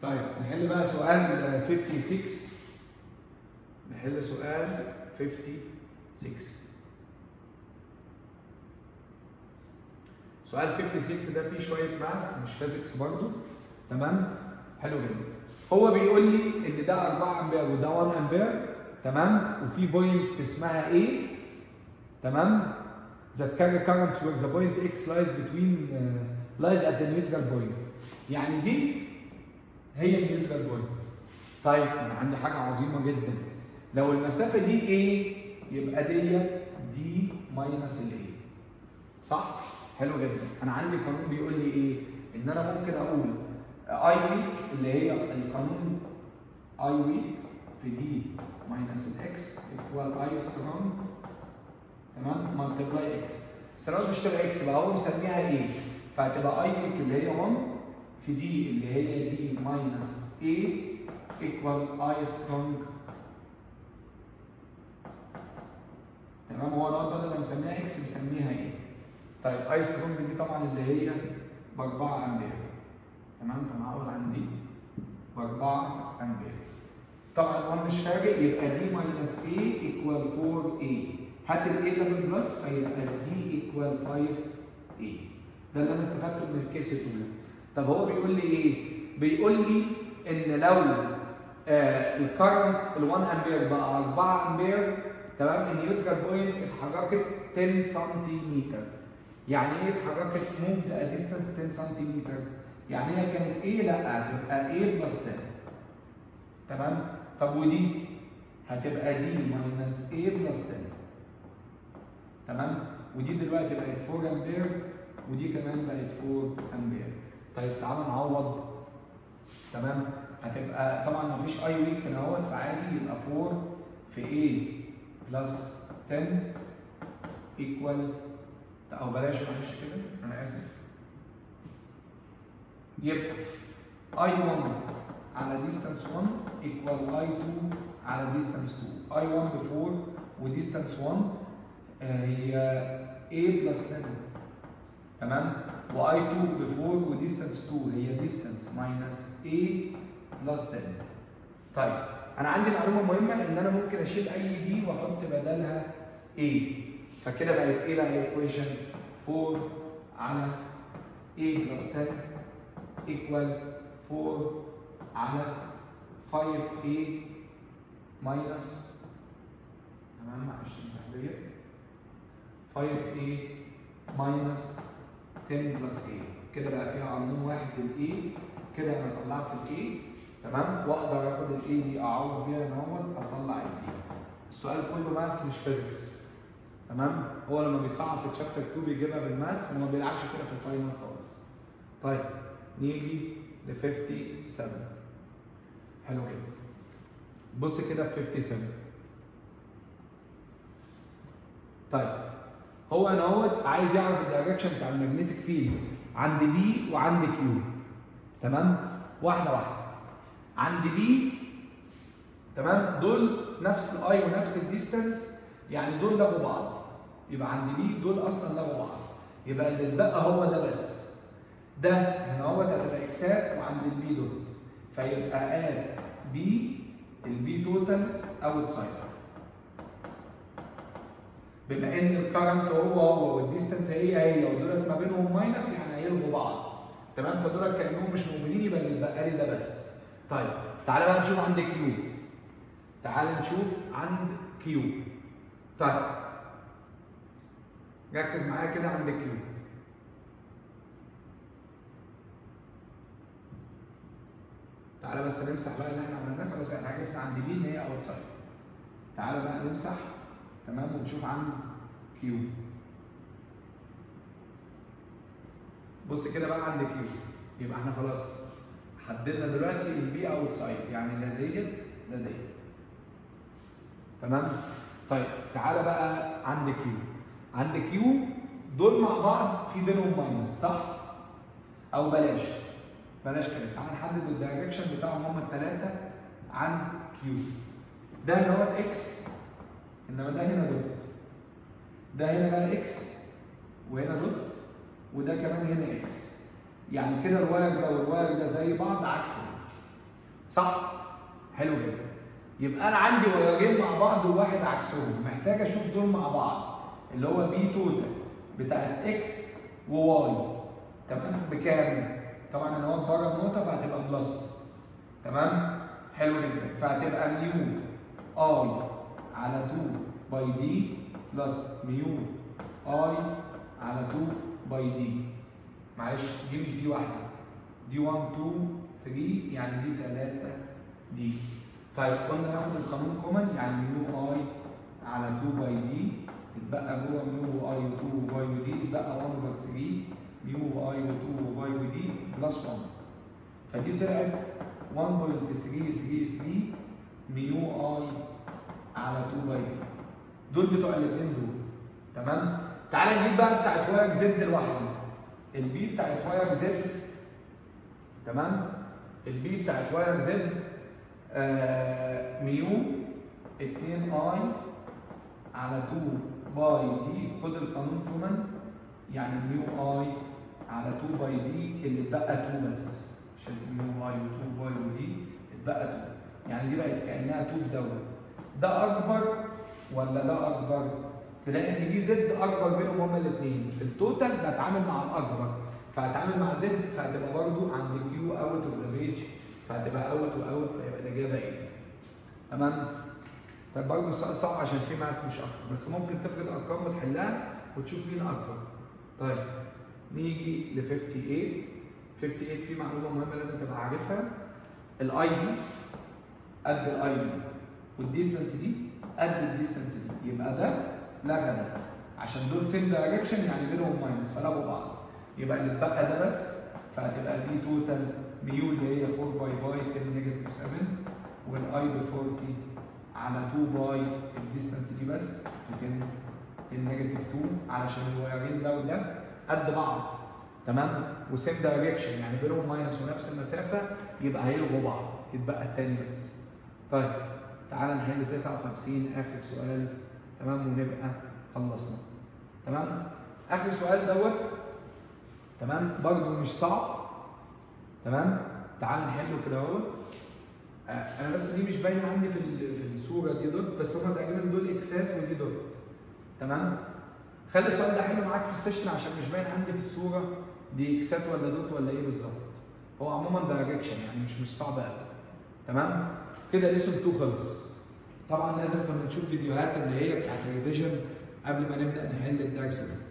طيب نحل بقى سؤال 56. نحل سؤال 56. سؤال 56 ده فيه شويه ماث مش فيزيكس برضه. تمام؟ حلو جدا. هو بيقول لي ان ده 4 امبير وده 1 امبير. تمام؟ وفي بوينت اسمها A. تمام؟ that carry current where the point X lies at the neutral point. يعني دي هي النيوترال بوينت. طيب انا عندي حاجه عظيمه جدا. لو المسافه دي A يبقى ديت دي ماينس ال A. صح؟ حلو جدا. انا عندي قانون بيقول لي ايه؟ ان انا ممكن اقول اي ويك اللي هي القانون اي ويك في دي ماينس الاكس ايكوال اي سترونج. تمام؟ مالتبلاي اكس. بس انا مش تبقى اكس بقى، هو مسميها ايه؟ فهتبقى اي ويك اللي هي 1 في دي اللي هي دي ماينس اي ايكوال اي سترونج. تمام؟ هو ده بدل ما مسميها اكس مسميها ايه؟ طيب اي سترونج دي طبعا اللي هي ب 4 امبير. تمام؟ فنعوض عن دي ب 4 امبير. طبعا 1 مش فارق، يبقى دي ماينس A ايكوال 4A. هات ال A ده بالبلس فيبقى دي ايكوال 5A. ده اللي انا استفدته من الكيس الاولى. طب هو بيقول لي ايه؟ بيقول لي ان لو الكرنت ال 1 امبير بقى 4 امبير. تمام؟ النيوترال بوينت اتحركت 10 سنتيمتر. يعني ايه اتحركت؟ موفد ا ديستانس 10 سنتيمتر. يعني هي كانت ايه؟ لا هتبقى A بلس 10. تمام؟ طب ودي هتبقى دي ماينس A بلس 10. تمام؟ ودي دلوقتي بقت 4 امبير ودي كمان بقت 4 امبير. طيب تعالى نعوض. تمام؟ هتبقى طبعا مفيش اي ويك هنا اهوت، فعادي يبقى 4 في A بلس 10 ايكوال، او بلاش معلش كده انا اسف. يبقى I1 على distance 1 equal I2 على distance 2. I1 ب 4 وديستانس 1 هي A بلس 10. تمام؟ وI2 ب 4 وديستانس 2 هي distance minus A بلس 10. طيب انا عندي معلومه مهمه ان انا ممكن اشيل اي دي واحط بدلها A. فكده بقت ايه بقى الايكويشن؟ 4 على A بلس 10 equal 4 على 5A minus. تمام؟ معلش امسح ديت. 5A minus 10 plus A. كده بقى فيها قانون واحد لل A. كده انا طلعت ال A. تمام؟ واقدر اخد ال A دي اعوض بيها ان هو اطلع ال B. السؤال كله ماث مش فيزيكس. تمام؟ هو لما بيصعب في تشابتر 2 بيجيبها بالماث وما بيلعبش كده في الفاينل خالص. طيب نيجي ل 57. حلو كده. بص كده في 57. طيب هو انا اهوت عايز يعرف الدايركشن بتاع المagnetic فيلد عند بي وعند كيو. تمام؟ واحده واحده. عند بي تمام دول نفس الاي ونفس الديستانس، يعني دول لغوا بعض. يبقى عند بي دول اصلا لغوا بعض. يبقى اللي اتبقى هو ده بس. ده هنا اهوت هتبقى اكسات وعند البي دوت. فيبقى اد بي البي توتال اوت سايد. بما ان الكرنت هو والديستانس هي ودولت ما بينهم ماينس يعني هيلغوا بعض. تمام؟ فدولت كانهم مش موجودين يبقى اللي اتبقى لي ده بس. طيب تعالى بقى نشوف عند كيو. تعالى نشوف عند كيو. طيب ركز معايا كده عند كيو. تعالى بس نمسح بقى اللي احنا عملناه. خلاص احنا عرفنا عند بي ان هي اوت سايد. تعالى بقى نمسح. تمام؟ ونشوف عند كيو. بص كده بقى عند كيو. يبقى احنا خلاص حددنا دلوقتي البي اوت سايد، يعني لا ديت لا ديت. تمام؟ طيب تعالى بقى عند كيو. عند كيو دول مع بعض في بينهم ماينس صح؟ او بلاش كده. تعالى نحدد الدايركشن بتاعهم هما الثلاثه عند كيو. ده اللي هو اكس، انما ده هنا دوت. ده هنا بقى اكس وهنا دوت، وده كمان هنا اكس. يعني كده الواير ده والواير ده زي بعض عكس. صح؟ حلو جدا. يبقى انا عندي وايرين مع بعض وواحد عكسهم، محتاج اشوف دول مع بعض اللي هو بي توتال بتاعت اكس وواي، تمام؟ بكام؟ طبعا انا واقف بره النقطه فهتبقى بلس، تمام؟ حلو جدا. فهتبقى ميو اي على 2 باي دي بلس ميو اي على 2 باي دي. معلش دي مش دي واحده، دي 1 2 3 يعني دي 3 دي. طيب قلنا ناخد القانون كومن، يعني ميو اي على 2 باي دي اتبقى جوه ميو اي و2 باي ودي اتبقى 1 اوفر 3 ميو اي و2 باي ودي بلس 1. فدي طلعت 1.333 ميو اي على 2 باي دي. دول بتوع الاثنين دول، تمام؟ تعالى نجيب بقى بتاعت واير زد لوحدها. البي بتاعت واير زد، تمام؟ البي بتاعت واير زد ميو 2 اي على 2 باي دي. خد القانون كومن، يعني ميو اي على 2 باي دي اللي اتبقى 2 بس، شلت ميو اي و2 باي ودي اتبقى 2، يعني دي بقت كانها 2 في دوت. ده اكبر ولا ده اكبر؟ تلاقي ان دي زد اكبر بينهم هما الاثنين، في التوتال بتعامل مع الاكبر، فهتعامل مع زد فهتبقى برضو عند كيو اوت اوف ذا بيج، فهتبقى اوت واوت، فيبقى الاجابه ايه؟ تمام؟ طيب برضه السؤال صعب عشان فيه ماث مش اكتر، بس ممكن تفرد الارقام وتحلها وتشوف مين اكبر. طيب نيجي ل 58. 58 في معلومه مهمه لازم تبقى عارفها، الاي دي قد الاي دي والديستنس دي قد الديستنس دي، يبقى ده لغى ده عشان دول سيم دايركشن يعني بينهم ماينس فلغوا بعض، يبقى اللي اتبقى ده بس، فهتبقى البي توتال ميو اللي هي 4 باي باي 10 نيجاتيف 7 والاي ب 40 على 2 باي الديستنس دي بس في 10 نيجاتيف 2 علشان الوايرين ده وده قد بعض، تمام؟ وسيم دايركشن يعني بينهم ماينس ونفس المسافه، يبقى هيلغوا بعض، يتبقى التاني بس. طيب تعالى نحل 59 اخر سؤال، تمام؟ ونبقى خلصنا، تمام؟ اخر سؤال دوت، تمام؟ برضه مش صعب، تمام؟ تعالى نحله كده اهو. انا بس دي مش باينه عندي في الصوره دي دوت، بس هما تقريبا دول اكسات ودي دوت، تمام؟ خلي السؤال ده حلو معاك في السيشن عشان مش باين عندي في الصوره دي اكسات ولا دوت ولا ايه بالظبط. هو عموما دايركشن يعني مش صعب قوي، تمام؟ كده ليسون 2 خلص. طبعا لازم كنا نشوف فيديوهات اللي هي بتاعت الريفيجن قبل ما نبدا نحل الدرس ده.